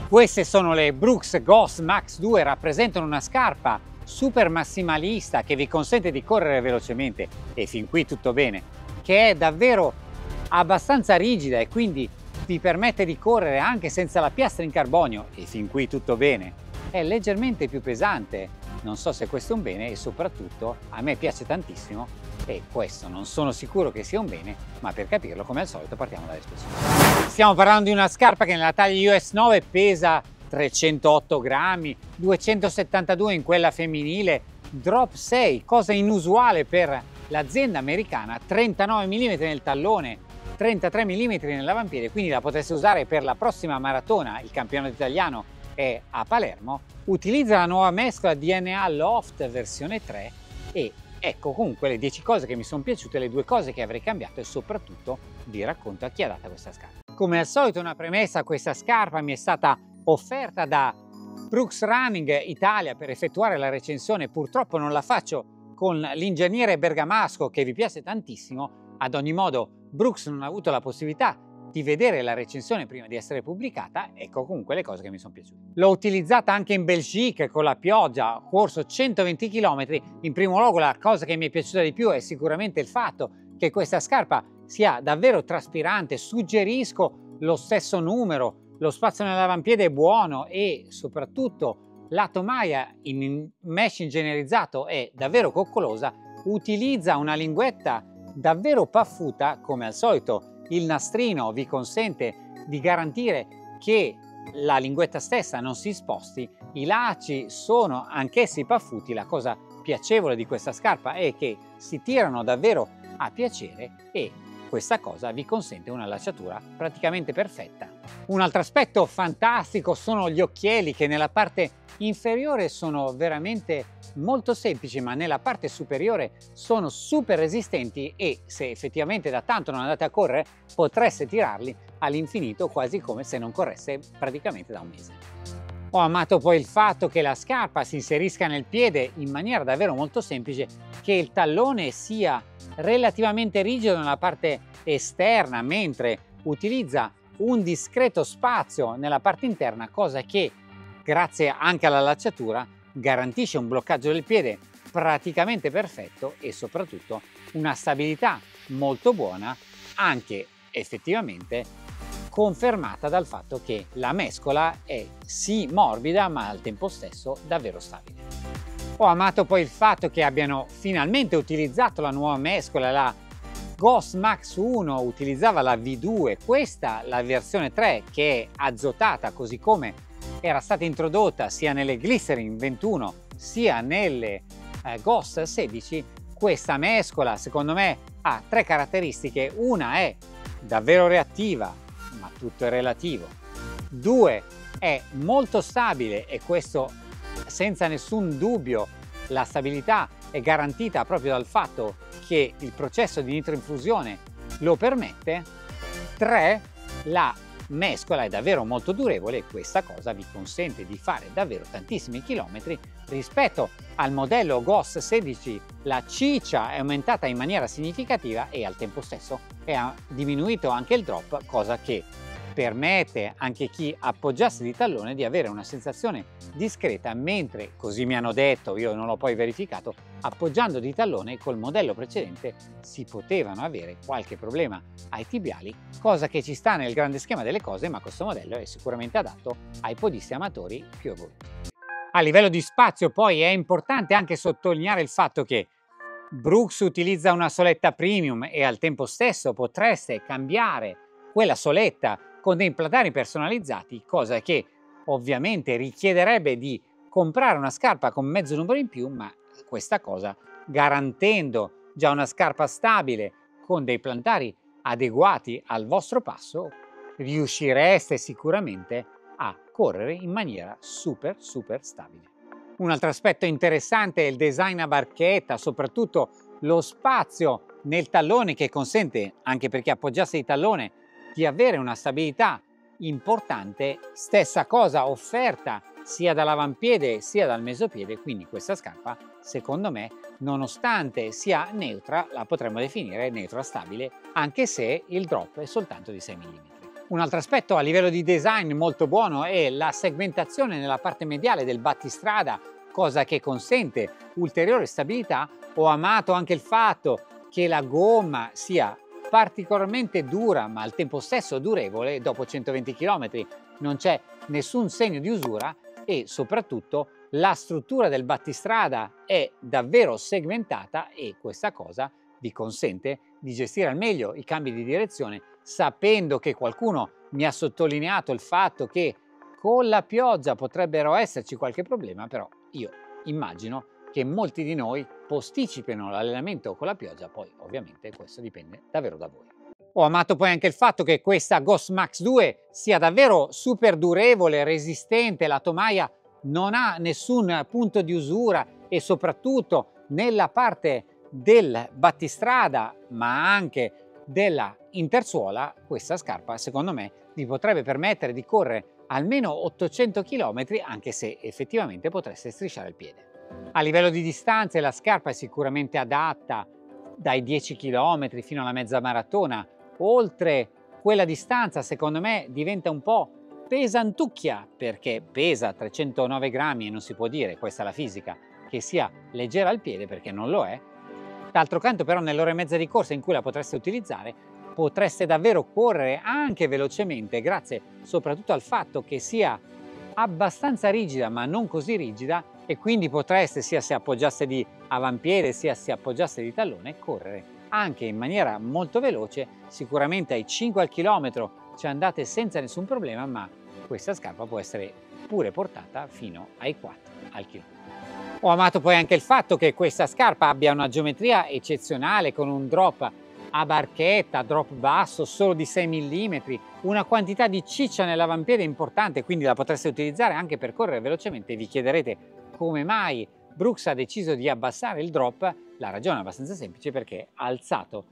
Queste sono le Brooks Ghost Max 2, rappresentano una scarpa super massimalista che vi consente di correre velocemente, e fin qui tutto bene, che è davvero abbastanza rigida e quindi vi permette di correre anche senza la piastra in carbonio, e fin qui tutto bene. È leggermente più pesante, non so se questo è un bene, e soprattutto a me piace tantissimo, e questo non sono sicuro che sia un bene, ma per capirlo come al solito partiamo dalle specifiche. Stiamo parlando di una scarpa che nella taglia US 9 pesa 308 grammi, 272 in quella femminile, drop 6, cosa inusuale per l'azienda americana, 39 mm nel tallone, 33 mm nell'avampiede, quindi la potreste usare per la prossima maratona. Il campionato italiano è a Palermo. Utilizza la nuova mescola DNA Loft versione 3 e ecco comunque le 10 cose che mi sono piaciute, le 2 cose che avrei cambiato e soprattutto vi racconto a chi è adatta questa scarpa. Come al solito una premessa: questa scarpa mi è stata offerta da Brooks Running Italia per effettuare la recensione. Purtroppo non la faccio con l'ingegnere bergamasco che vi piace tantissimo. Ad ogni modo Brooks non ha avuto la possibilità di vedere la recensione prima di essere pubblicata. Ecco comunque le cose che mi sono piaciute. L'ho utilizzata anche in Belgique con la pioggia, ho corso 120 km. In primo luogo la cosa che mi è piaciuta di più è sicuramente il fatto che questa scarpa sia davvero traspirante. Suggerisco lo stesso numero, lo spazio nell'avampiede è buono e soprattutto la tomaia in mesh ingegnerizzato è davvero coccolosa. Utilizza una linguetta davvero paffuta, come al solito il nastrino vi consente di garantire che la linguetta stessa non si sposti. I lacci sono anch'essi paffuti. La cosa piacevole di questa scarpa è che si tirano davvero a piacere e questa cosa vi consente una lacciatura praticamente perfetta. Un altro aspetto fantastico sono gli occhieli, che nella parte inferiore sono veramente molto semplici, ma nella parte superiore sono super resistenti e se effettivamente da tanto non andate a correre potreste tirarli all'infinito, quasi come se non corresse praticamente da un mese. Ho amato poi il fatto che la scarpa si inserisca nel piede in maniera davvero molto semplice, che il tallone sia relativamente rigido nella parte esterna mentre utilizza un discreto spazio nella parte interna, cosa che grazie anche alla lacciatura garantisce un bloccaggio del piede praticamente perfetto e soprattutto una stabilità molto buona, anche effettivamente confermata dal fatto che la mescola è sì morbida ma al tempo stesso davvero stabile. Ho amato poi il fatto che abbiano finalmente utilizzato la nuova mescola. La Ghost Max 1 utilizzava la V2, questa la versione 3 che è azotata, così come era stata introdotta sia nelle Glycerin 21 sia nelle Ghost 16. Questa mescola secondo me ha 3 caratteristiche: una è davvero reattiva, ma tutto è relativo; 2 è molto stabile e questo senza nessun dubbio, la stabilità è garantita proprio dal fatto che il processo di nitroinfusione lo permette; 3 la mescola è davvero molto durevole e questa cosa vi consente di fare davvero tantissimi chilometri. Rispetto al modello Ghost 16 la ciccia è aumentata in maniera significativa e al tempo stesso è diminuito anche il drop, cosa che permette anche chi appoggiasse di tallone di avere una sensazione discreta, mentre, così mi hanno detto, io non l'ho poi verificato, appoggiando di tallone col modello precedente si potevano avere qualche problema ai tibiali, cosa che ci sta nel grande schema delle cose, ma questo modello è sicuramente adatto ai podisti amatori più evoluti. A livello di spazio poi è importante anche sottolineare il fatto che Brooks utilizza una soletta premium e al tempo stesso potreste cambiare quella soletta con dei plantari personalizzati, cosa che ovviamente richiederebbe di comprare una scarpa con mezzo numero in più, ma questa cosa, garantendo già una scarpa stabile con dei plantari adeguati al vostro passo, riuscireste sicuramente a correre in maniera super stabile. Un altro aspetto interessante è il design a barchetta, soprattutto lo spazio nel tallone che consente, anche per chi appoggiasse di tallone, di avere una stabilità importante. Stessa cosa offerta sia dall'avampiede sia dal mesopiede, quindi questa scarpa secondo me, nonostante sia neutra, la potremmo definire neutra stabile, anche se il drop è soltanto di 6 mm. Un altro aspetto a livello di design molto buono è la segmentazione nella parte mediale del battistrada, cosa che consente ulteriore stabilità. Ho amato anche il fatto che la gomma sia particolarmente dura ma al tempo stesso durevole. Dopo 120 km non c'è nessun segno di usura e soprattutto la struttura del battistrada è davvero segmentata e questa cosa vi consente di gestire al meglio i cambi di direzione, sapendo che qualcuno mi ha sottolineato il fatto che con la pioggia potrebbero esserci qualche problema, però io immagino che molti di noi posticipino l'allenamento con la pioggia, poi ovviamente questo dipende davvero da voi. Ho amato poi anche il fatto che questa Ghost Max 2 sia davvero super durevole, resistente, la tomaia non ha nessun punto di usura e soprattutto nella parte del battistrada ma anche della intersuola questa scarpa secondo me vi potrebbe permettere di correre almeno 800 km anche se effettivamente potreste strisciare il piede. A livello di distanze la scarpa è sicuramente adatta dai 10 km fino alla mezza maratona. Oltre quella distanza secondo me diventa un po' pesantucchia perché pesa 309 grammi e non si può dire, questa è la fisica, che sia leggera al piede perché non lo è. D'altro canto però nell'ora e mezza di corsa in cui la potreste utilizzare potreste davvero correre anche velocemente grazie soprattutto al fatto che sia abbastanza rigida ma non così rigida e quindi potreste sia se appoggiaste di avampiede sia se appoggiaste di tallone correre anche in maniera molto veloce. Sicuramente ai 5 al chilometro ci andate senza nessun problema ma questa scarpa può essere pure portata fino ai 4 al chilometro. Ho amato poi anche il fatto che questa scarpa abbia una geometria eccezionale con un drop a barchetta, drop basso solo di 6 mm, una quantità di ciccia nell'avampiede importante, quindi la potreste utilizzare anche per correre velocemente. Vi chiederete come mai Brooks ha deciso di abbassare il drop. La ragione è abbastanza semplice perché ha alzato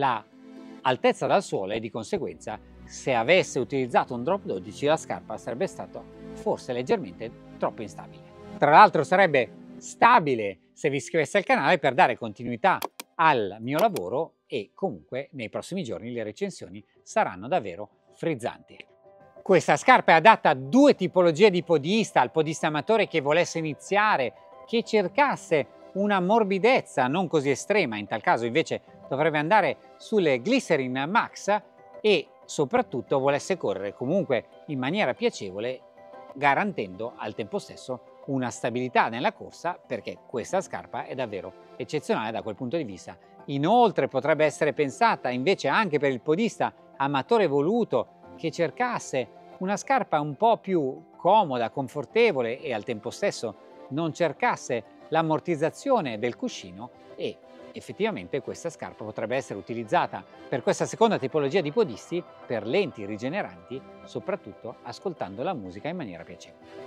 l'altezza dal suolo e di conseguenza se avesse utilizzato un drop 12 la scarpa sarebbe stata forse leggermente troppo instabile. Tra l'altro sarebbe stabile se vi iscriveste al canale per dare continuità al mio lavoro e comunque nei prossimi giorni le recensioni saranno davvero frizzanti. Questa scarpa è adatta a due tipologie di podista, al podista amatore che volesse iniziare, che cercasse una morbidezza non così estrema, in tal caso invece dovrebbe andare sulle Glycerin Max e soprattutto volesse correre comunque in maniera piacevole garantendo al tempo stesso una stabilità nella corsa perché questa scarpa è davvero eccezionale da quel punto di vista. Inoltre potrebbe essere pensata invece anche per il podista amatore voluto che cercasse una scarpa un po' più comoda, confortevole e al tempo stesso non cercasse l'ammortizzazione del cuscino e effettivamente questa scarpa potrebbe essere utilizzata per questa seconda tipologia di podisti per lenti rigeneranti, soprattutto ascoltando la musica in maniera piacevole.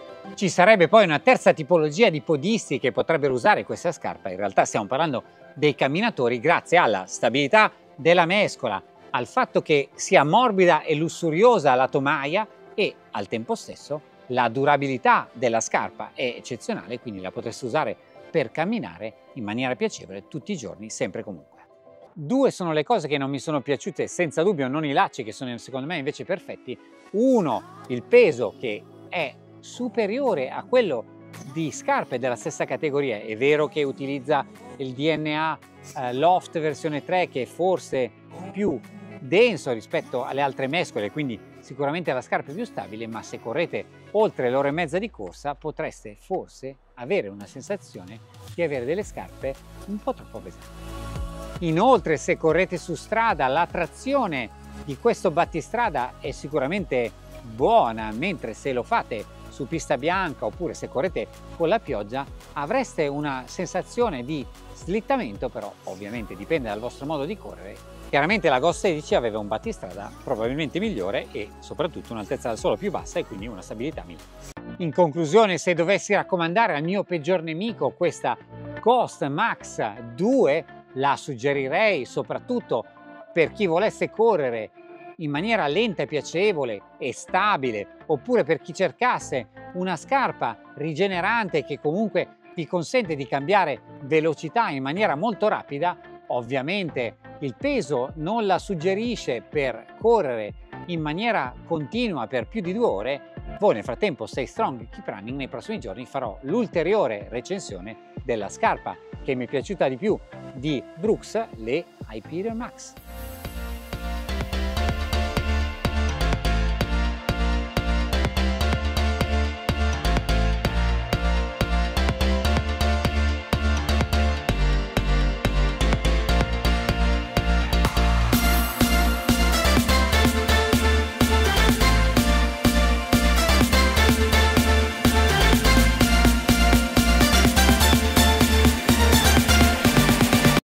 Ci sarebbe poi una terza tipologia di podisti che potrebbero usare questa scarpa, in realtà stiamo parlando dei camminatori grazie alla stabilità della mescola, al fatto che sia morbida e lussuriosa la tomaia e al tempo stesso la durabilità della scarpa è eccezionale, quindi la potreste usare per camminare in maniera piacevole tutti i giorni, sempre e comunque. Due sono le cose che non mi sono piaciute, senza dubbio non i lacci che sono secondo me invece perfetti. Uno, il peso che è superiore a quello di scarpe della stessa categoria. È vero che utilizza il DNA Loft versione 3 che è forse più denso rispetto alle altre mescole, quindi sicuramente la scarpa è più stabile, ma se correte oltre l'ora e mezza di corsa potreste forse avere una sensazione di avere delle scarpe un po' troppo pesanti. Inoltre se correte su strada la trazione di questo battistrada è sicuramente buona, mentre se lo fate su pista bianca oppure se correte con la pioggia avreste una sensazione di slittamento, però ovviamente dipende dal vostro modo di correre. Chiaramente la Ghost 16 aveva un battistrada probabilmente migliore e soprattutto un'altezza dal suolo più bassa e quindi una stabilità migliore. In conclusione, se dovessi raccomandare al mio peggior nemico questa Ghost Max 2, la suggerirei soprattutto per chi volesse correre in maniera lenta e piacevole e stabile, oppure per chi cercasse una scarpa rigenerante che comunque vi consente di cambiare velocità in maniera molto rapida. Ovviamente il peso non la suggerisce per correre in maniera continua per più di 2 ore, voi nel frattempo stay strong, keep running. Nei prossimi giorni farò l'ulteriore recensione della scarpa che mi è piaciuta di più di Brooks, le Hyperion Max.